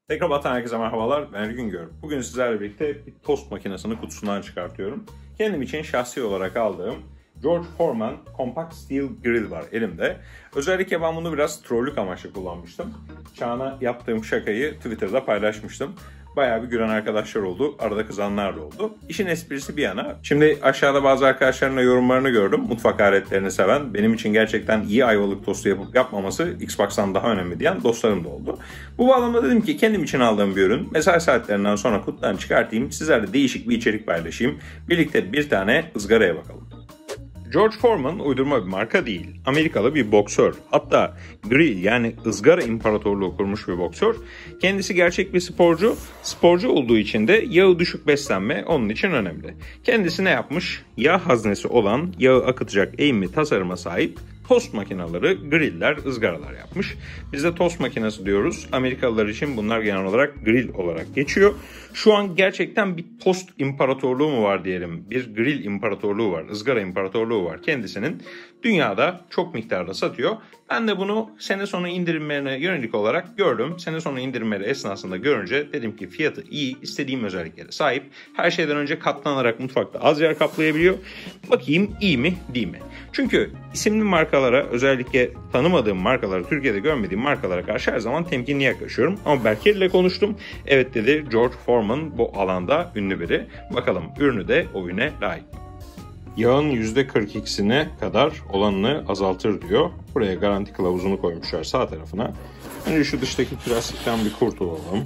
Tekrardan herkese merhabalar, ben Güngör. Bugün sizlerle birlikte bir tost makinesini kutusundan çıkartıyorum. Kendim için şahsi olarak aldığım George Foreman Compact Steel Grill var elimde. Özellikle ben bunu biraz trollük amaçlı kullanmıştım. Çağına yaptığım şakayı Twitter'da paylaşmıştım. Bayağı bir gülen arkadaşlar oldu. Arada kızanlar da oldu. İşin esprisi bir yana. Şimdi aşağıda bazı arkadaşların yorumlarını gördüm. Mutfak aletlerini seven, benim için gerçekten iyi ayvalık tostu yapıp yapmaması Xbox'tan daha önemli diyen dostlarım da oldu. Bu bağlamda dedim ki kendim için aldığım bir ürün. Mesai saatlerinden sonra kutudan çıkartayım. Sizlerle değişik bir içerik paylaşayım. Birlikte bir tane ızgaraya bakalım. George Foreman uydurma bir marka değil. Amerikalı bir boksör. Hatta grill yani ızgara imparatorluğu kurmuş bir boksör. Kendisi gerçek bir sporcu. Sporcu olduğu için de yağı düşük beslenme onun için önemli. Kendisi ne yapmış? Yağ haznesi olan, yağı akıtacak eğimli tasarıma sahip tost makineleri, griller, ızgaralar yapmış. Biz de tost makinesi diyoruz. Amerikalılar için bunlar genel olarak grill olarak geçiyor. Şu an gerçekten bir tost imparatorluğu mu var diyelim. Bir grill imparatorluğu var, ızgara imparatorluğu var kendisinin. Dünyada çok miktarda satıyor. Ben de bunu sene sonu indirimlerine yönelik olarak gördüm. Sene sonu indirimleri esnasında görünce dedim ki fiyatı iyi, istediğim özelliklere sahip. Her şeyden önce katlanarak mutfakta az yer kaplayabiliyor. Bakayım iyi mi değil mi? Çünkü isimli markalara, özellikle tanımadığım markalara, Türkiye'de görmediğim markalara karşı her zaman temkinli yaklaşıyorum. Ama Berker ile konuştum. Evet dedi, George Foreman bu alanda ünlü biri. Bakalım ürünü de o üne layık. Yağın %42'sine kadar olanını azaltır diyor. Buraya garanti kılavuzunu koymuşlar sağ tarafına. Önce şu dıştaki plastikten bir kurtulalım.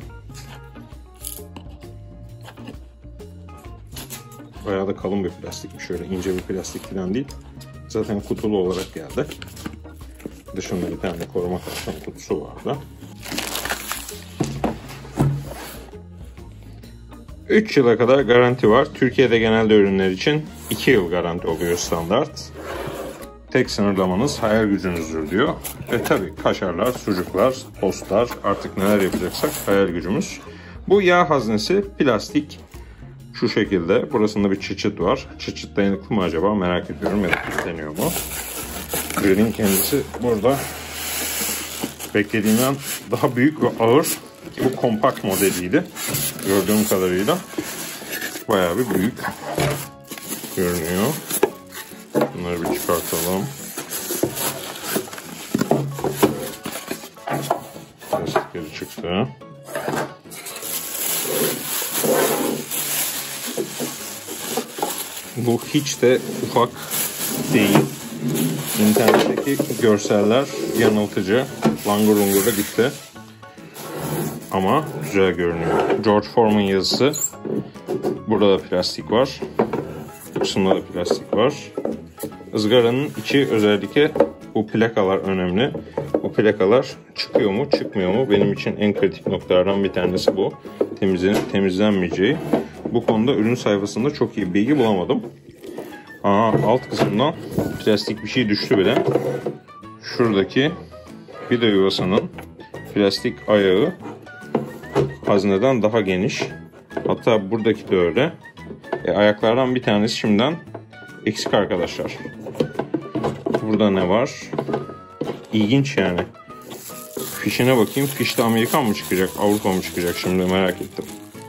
Bayağı da kalın bir plastikmiş. Şöyle ince bir plastik falan değil. Zaten kutulu olarak geldi. Dışında bir tane koruma karton kutusu vardı. 3 yıla kadar garanti var. Türkiye'de genelde ürünler için 2 yıl garanti oluyor standart. Tek sınırlamanız hayal gücünüzdür diyor. Ve tabii kaşarlar, sucuklar, tostlar, artık neler yapacaksak hayal gücümüz. Bu yağ haznesi plastik. Şu şekilde. Burasında bir çıçıt var. Çıçıt dayanıklı mı acaba merak ediyorum, ya da kilitleniyor mu? Grill'in kendisi burada beklediğimden daha büyük ve ağır. Ki bu kompakt modeliydi. Gördüğüm kadarıyla bayağı bir büyük görünüyor. Bunları bir çıkartalım. Plastikleri çıktı. Bu hiç de ufak değil. İnternetteki görseller yanıltıcı. Langur lungur da gitti. Ama güzel görünüyor. George Foreman yazısı. Burada da plastik var. Bu kısımda da plastik var. Izgaranın içi, özellikle bu plakalar önemli. Bu plakalar çıkıyor mu çıkmıyor mu? Benim için en kritik noktalardan bir tanesi bu. Temizlenip temizlenmeyeceği. Bu konuda ürün sayfasında çok iyi bilgi bulamadım. Alt kısımdan plastik bir şey düştü bile. Şuradaki vida yuvasının plastik ayağı hazneden daha geniş. Hatta buradaki de öyle. Ayaklardan bir tanesi şimdiden eksik arkadaşlar. Burada ne var? İlginç yani. Fişine bakayım. Fişte Amerikan mı çıkacak, Avrupa mı çıkacak, şimdi merak ettim.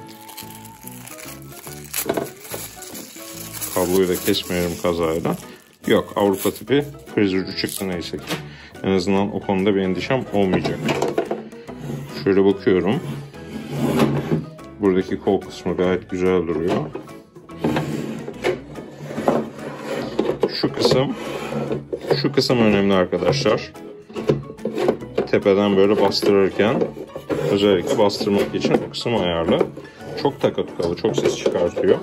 Kabloyu da kesmiyorum kazayla. Yok, Avrupa tipi priz ucu çıktı neyse ki. En azından o konuda bir endişem olmayacak. Şöyle bakıyorum. Buradaki kol kısmı gayet güzel duruyor. Şu kısım önemli arkadaşlar. Tepeden böyle bastırırken özellikle bastırmak için o kısım ayarlı. Çok takatukalı, çok ses çıkartıyor.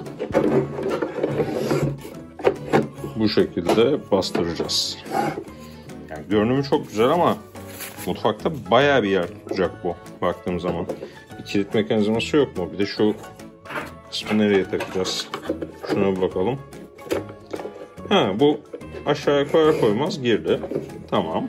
Bu şekilde bastıracağız. Yani görünümü çok güzel ama mutfakta bayağı bir yer tutacak bu baktığım zaman. Bir kilit mekanizması yok mu? Bir de şu kısmı nereye takacağız? Şuna bir bakalım. Bu aşağıya koyar koymaz girdi. Tamam.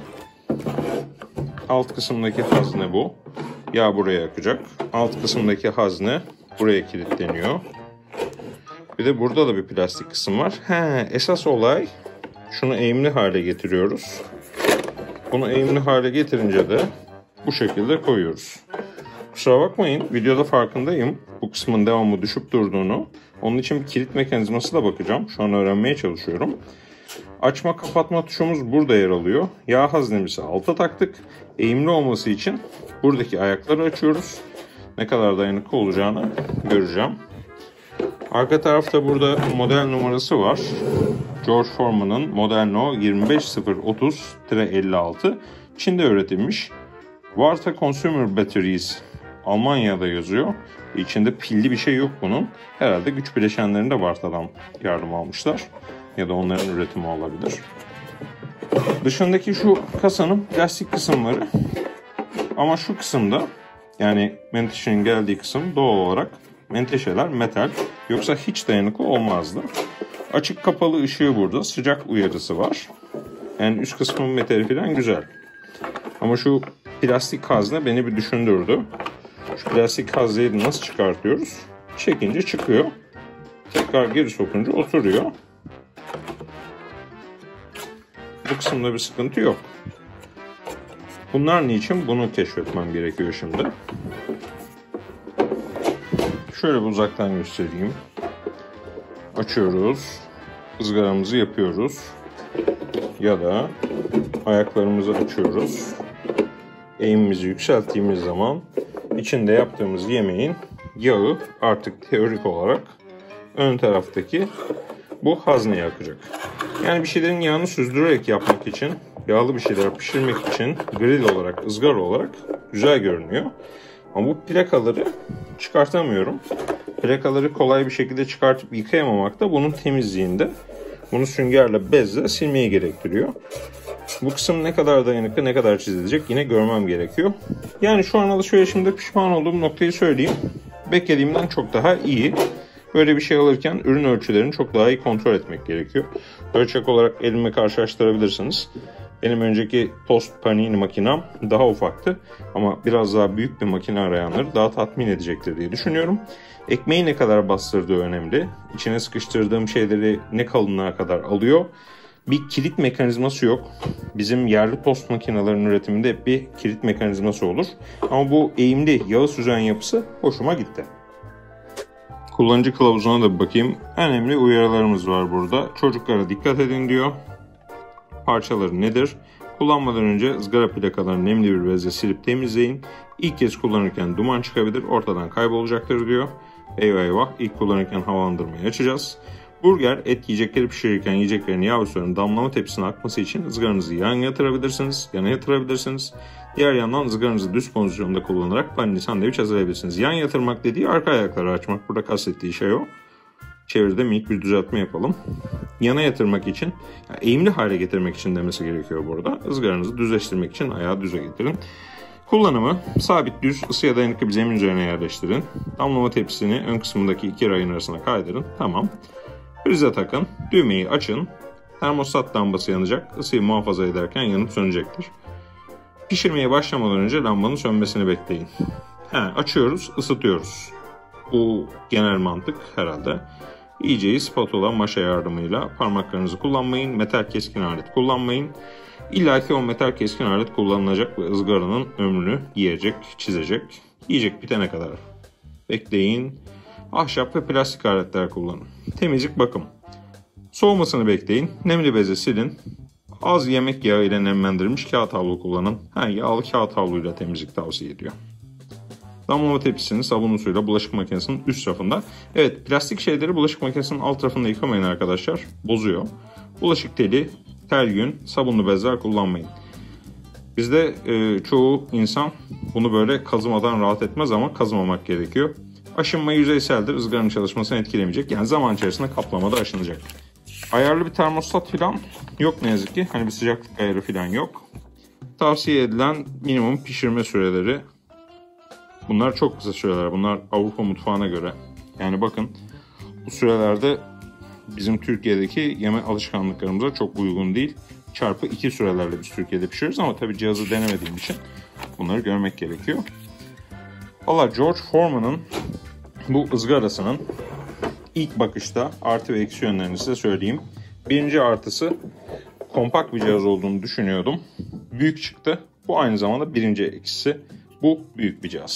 Alt kısımdaki hazne bu. Yağ buraya akacak. Alt kısımdaki hazne buraya kilitleniyor. Bir de burada da bir plastik kısım var. Esas olay, şunu eğimli hale getiriyoruz. Bunu eğimli hale getirince de bu şekilde koyuyoruz. Kusura bakmayın, videoda farkındayım bu kısmın devamlı düşüp durduğunu. Onun için bir kilit mekanizması da bakacağım. Şu an öğrenmeye çalışıyorum. Açma kapatma tuşumuz burada yer alıyor. Yağ haznemizi alta taktık. Eğimli olması için buradaki ayakları açıyoruz. Ne kadar dayanıklı olacağını göreceğim. Arka tarafta burada model numarası var. George Foreman'ın Model No 25030-56. Çin'de üretilmiş. Varta Consumer Batteries Almanya'da yazıyor. İçinde pilli bir şey yok bunun. Herhalde güç bileşenlerinde Varta'dan yardım almışlar. Ya da onların üretimi olabilir. Dışındaki şu kasanın plastik kısımları. Ama şu kısımda, yani menteşenin geldiği kısım doğal olarak menteşeler metal. Yoksa hiç dayanıklı olmazdı. Açık kapalı ışığı burada. Sıcak uyarısı var. Yani üst kısmın metali falan güzel. Ama şu plastik hazne beni bir düşündürdü. Şu plastik hazneyi nasıl çıkartıyoruz? Çekince çıkıyor. Tekrar geri sokunca oturuyor. Bu kısımda bir sıkıntı yok. Bunlar niçin? Bunu keşfetmem gerekiyor şimdi. Şöyle bir uzaktan göstereyim. Açıyoruz. Izgaramızı yapıyoruz. Ya da ayaklarımızı açıyoruz. Eğimimizi yükselttiğimiz zaman içinde yaptığımız yemeğin yağı artık teorik olarak ön taraftaki bu hazneye akacak. Yani bir şeylerin yağını süzdürerek yapmak için, yağlı bir şeyler pişirmek için grill olarak, ızgara olarak güzel görünüyor. Ama bu plakaları çıkartamıyorum. Plakaları kolay bir şekilde çıkartıp yıkayamamak da bunun temizliğinde, bunu süngerle, bezle silmeyi gerektiriyor. Bu kısım ne kadar dayanıklı, ne kadar çizilecek yine görmem gerekiyor. Yani şu an alışverişimde pişman olduğum noktayı söyleyeyim. Beklediğimden çok daha iyi. Böyle bir şey alırken ürün ölçülerini çok daha iyi kontrol etmek gerekiyor. Ölçek olarak elimle karşılaştırabilirsiniz. Benim önceki tost panini makinem daha ufaktı. Ama biraz daha büyük bir makine arayanları daha tatmin edecektir diye düşünüyorum. Ekmeği ne kadar bastırdığı önemli. İçine sıkıştırdığım şeyleri ne kalınlığa kadar alıyor. Bir kilit mekanizması yok. Bizim yerli tost makinelerinin üretiminde hep bir kilit mekanizması olur. Ama bu eğimli yağı süzen yapısı hoşuma gitti. Kullanıcı kılavuzuna da bir bakayım. Önemli uyarılarımız var burada. Çocuklara dikkat edin diyor. Parçaları nedir? Kullanmadan önce ızgara plakalarını nemli bir bezle silip temizleyin. İlk kez kullanırken duman çıkabilir, ortadan kaybolacaktır diyor. Eyvah eyvah, ilk kullanırken havalandırmayı açacağız. Burger, et yiyecekleri pişirirken yiyeceklerin yağ ve suyun damlama tepsisine akması için ızgaranızı yana yatırabilirsiniz. Diğer yandan ızgaranızı düz pozisyonda kullanarak panini sandviç hazırlayabilirsiniz. Yan yatırmak dediği arka ayakları açmak. Burada kastettiği şey o. Çeviride minik bir düzeltme yapalım. Yana yatırmak için, yani eğimli hale getirmek için demesi gerekiyor burada. Izgaranızı düzleştirmek için ayağı düze getirin. Kullanımı: sabit düz ısıya dayanıklı bir zemin üzerine yerleştirin. Damlama tepsisini ön kısmındaki iki rayın arasına kaydırın. Tamam. Prize takın. Düğmeyi açın. Termostat lambası yanacak. Isıyı muhafaza ederken yanıp sönecektir. Pişirmeye başlamadan önce lambanın sönmesini bekleyin. Açıyoruz, ısıtıyoruz. Bu genel mantık herhalde. İyiceyi spatula, maşa yardımıyla parmaklarınızı kullanmayın. Metal keskin alet kullanmayın. İlla ki o metal keskin alet kullanılacak ve ızgaranın ömrünü yiyecek, çizecek. Yiyecek bitene kadar bekleyin. Ahşap ve plastik aletler kullanın. Temizlik, bakım. Soğumasını bekleyin. Nemli beze silin. Az yemek yağı ile nemlendirilmiş kağıt havlu kullanın. Yağlı kağıt havluyla temizlik tavsiye ediyor. Damlama tepsisini sabunlu suyla bulaşık makinesinin üst rafında. Evet, plastik şeyleri bulaşık makinesinin alt rafında yıkamayın arkadaşlar. Bozuyor. Bulaşık teli, tergün, sabunlu bezler kullanmayın. Bizde çoğu insan bunu böyle kazımadan rahat etmez ama kazımamak gerekiyor. Aşınma yüzeyseldir. Izgaranın çalışmasını etkilemeyecek. Yani zaman içerisinde kaplamada aşınacak. Ayarlı bir termostat falan yok ne yazık ki. Hani bir sıcaklık ayarı falan yok. Tavsiye edilen minimum pişirme süreleri. Bunlar çok kısa süreler. Bunlar Avrupa mutfağına göre. Yani bakın, bu sürelerde bizim Türkiye'deki yeme alışkanlıklarımıza çok uygun değil. Çarpı 2 sürelerle biz Türkiye'de pişiriyoruz ama tabii cihazı denemediğim için bunları görmek gerekiyor. Valla George Foreman'ın bu ızgarasının ilk bakışta artı ve eksi yönlerini size söyleyeyim. Birinci artısı, kompakt bir cihaz olduğunu düşünüyordum. Büyük çıktı. Bu aynı zamanda birinci eksisi. Bu büyük bir cihaz.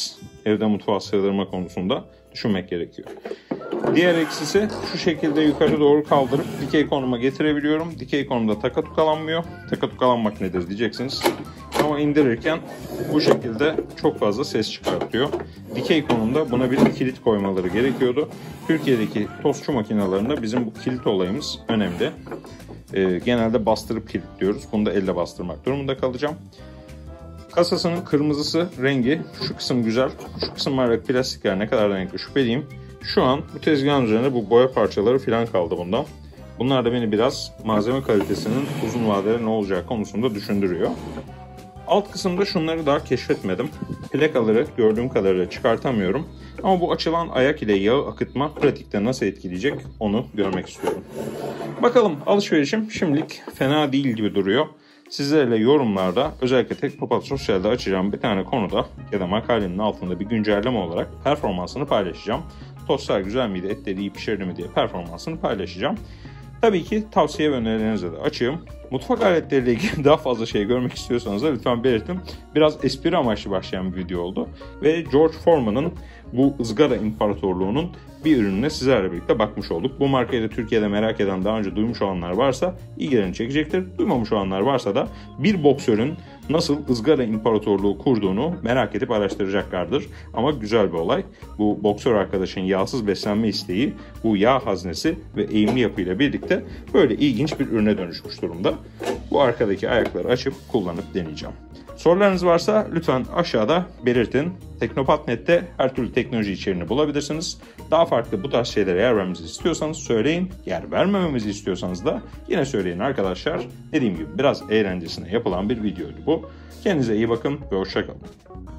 evde mutfağa sığdırma konusunda düşünmek gerekiyor. Diğer eksisi şu şekilde yukarı doğru kaldırıp dikey konuma getirebiliyorum. Dikey konumda takatukalanmıyor. Takatukalanmak nedir diyeceksiniz. Ama indirirken bu şekilde çok fazla ses çıkartıyor. Dikey konumda buna bir kilit koymaları gerekiyordu. Türkiye'deki tostçu makinelerinde bizim bu kilit olayımız önemli. Genelde bastırıp kilitliyoruz. Bunu da elle bastırmak durumunda kalacağım. Kasasının kırmızısı rengi, şu kısım güzel. Şu kısım var, plastikler ne kadar renkli şüpheliyim. Şu an bu tezgahın üzerinde bu boya parçaları falan kaldı bundan. Bunlar da beni biraz malzeme kalitesinin uzun vadede ne olacağı konusunda düşündürüyor. Alt kısımda şunları daha keşfetmedim. Plakaları gördüğüm kadarıyla çıkartamıyorum. Ama bu açılan ayak ile yağı akıtma pratikte nasıl etkileyecek onu görmek istiyorum. Bakalım, alışverişim şimdilik fena değil gibi duruyor. Sizlerle yorumlarda, özellikle Teknopat Sosyal'de açacağım bir tane konuda ya da makalenin altında bir güncelleme olarak performansını paylaşacağım. Tostlar güzel miydi, etleri iyi pişirdi mi diye performansını paylaşacağım. Tabii ki tavsiye ve önerilerinize de açığım. Mutfak aletleriyle ilgili daha fazla şey görmek istiyorsanız da lütfen belirtin. Biraz espri amaçlı başlayan bir video oldu. Ve George Foreman'ın bu ızgara imparatorluğunun bir ürününe sizlerle birlikte bakmış olduk. Bu markayı da Türkiye'de merak eden, daha önce duymuş olanlar varsa ilgilerini çekecektir. Duymamış olanlar varsa da bir boksörün nasıl ızgara imparatorluğu kurduğunu merak edip araştıracaklardır. Ama güzel bir olay. Bu boksör arkadaşın yağsız beslenme isteği, bu yağ haznesi ve eğimli yapıyla birlikte böyle ilginç bir ürüne dönüşmüş durumda. Bu arkadaki ayakları açıp kullanıp deneyeceğim. Sorularınız varsa lütfen aşağıda belirtin. Teknopat.net'te her türlü teknoloji içeriğini bulabilirsiniz. Daha farklı bu tarz şeylere yer vermemizi istiyorsanız söyleyin. Yer vermememizi istiyorsanız da yine söyleyin arkadaşlar. Dediğim gibi biraz eğlencesine yapılan bir videoydu bu. Kendinize iyi bakın ve hoşça kalın.